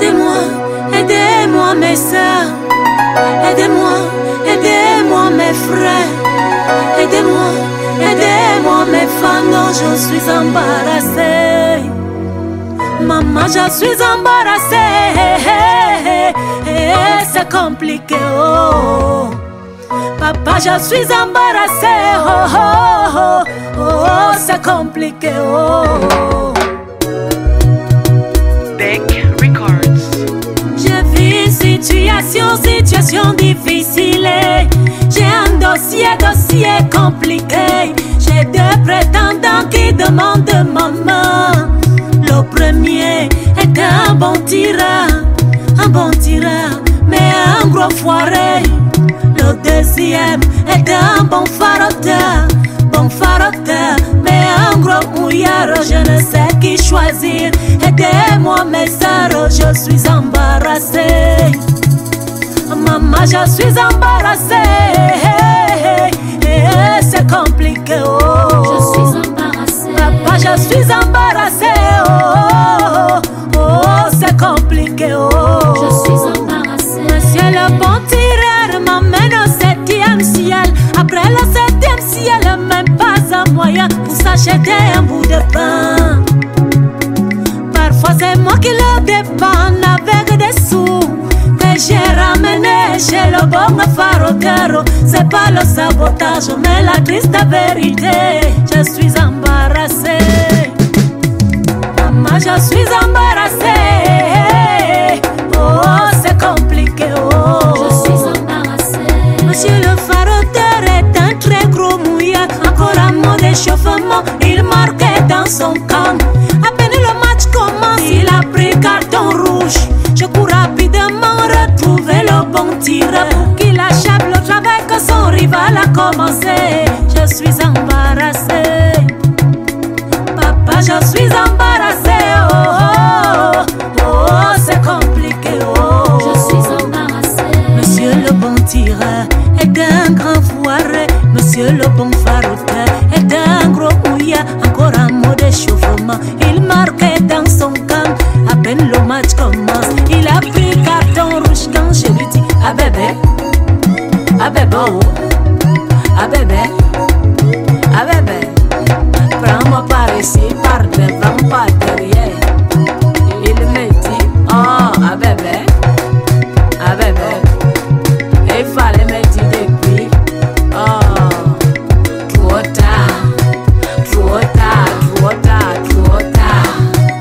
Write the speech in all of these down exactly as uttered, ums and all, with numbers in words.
Aidez-moi, aidez-moi mes soeurs. Aidez-moi, aidez-moi mes frères. Aidez-moi, aidez-moi mes femmes. Non, je suis embarrassée. Maman, je suis embarrassée. C'est compliqué, oh. Papa, je suis embarrassée. Oh, oh, oh, oh, c'est compliqué, oh. Situation, situation difficile. J'ai un dossier, dossier compliqué. J'ai deux prétendants qui demandent maman. Le premier est un bon tireur, un bon tireur, mais un gros foiré. Le deuxième est un bon faroteur, bon faroteur, mais un gros mouillard. Je ne sais qui choisir. Aidez-moi mes sœurs, je suis embarrassée. Maman, je suis embarrassée. C'est compliqué, oh. Je suis embarrassée. Papa, je suis embarrassée. Oh, oh, oh, c'est compliqué, oh. Je suis embarrassée. Monsieur le bon tireur m'emmène au septième ciel. Après le septième ciel, même pas un moyen pour s'acheter un bout de pain. Parfois c'est moi qui le dépanne avec des sous que j'ai ramené chez le bon faroteur. C'est pas le sabotage mais la triste vérité. Je suis embarrassée. Maman, je suis embarrassée. Oh, c'est compliqué, oh. Je suis embarrassée. Monsieur le faroteur est un très gros mouillard. Encore un mot d'échauffement, il marquait dans son camp. À peine le match commence, il a pris carton rouge. Je cours rapidement retrouver le bon tireur pour qu'il achève le travail que son rival a commencé. Je suis embarrassée. Papa, je suis embarrassée. Oh, oh, oh, oh, c'est compliqué, oh. Je suis embarrassée. Monsieur le bon tireur est un grand foiré. Monsieur le bon faroteur est un gros mouillard. Encore un mot d'échauffement, il marquait dans son camp. À peine le match commence, il a pris carton rouge. Quand je lui dis, ah bébé, ah bébé, oh, ah bébé, ah bébé, prends-moi par ici, par devant, par derrière. Il me dit, oh, ah bébé, ah bébé, il fallait me dire depuis, oh, trop tard, trop tard, trop tard, trop tard.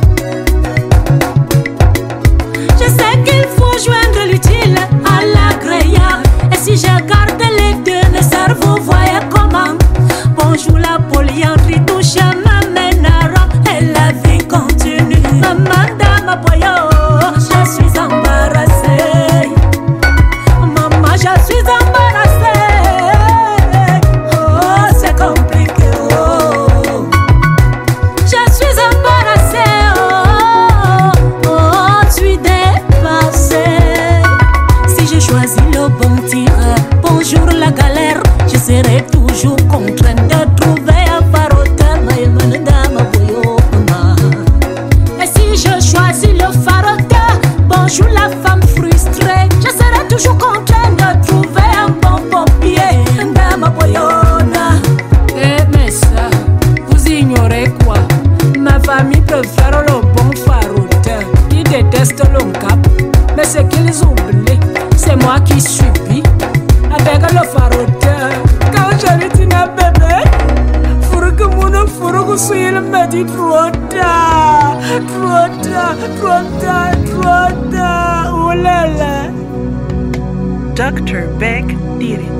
Je sais qu'il faut joindre l'utile à l'agréable. Et si je garde les deux, le cerveau voyait comment. Bonjour la polyandrie, tout chemin mène à Rome. Et la vie continue. Maman, dame, boyo, je suis embarrassée. Maman, je suis embarrassée. Oh, c'est compliqué, oh. Je suis embarrassée, oh, oh, je suis dépassée. Si je choisis le bon tireur, bonjour la galère, je serai toujours contrainte de trouver un faroteur. Et si je choisis le faroteur, bonjour la femme frustrée, je serai toujours contrainte de trouver un bon pompier. Eh mais ça, vous ignorez quoi? Ma famille préfère le bon faroteur. Ils détestent le cap, mais ce qu'ils oublient, c'est moi qui subis avec le faroteur. Quand je lui dis à bébé, faut que mon fourreau soit il me dit trop tard, trop tard, trop tard, trop tard. Oh là là. docteur Beck did it.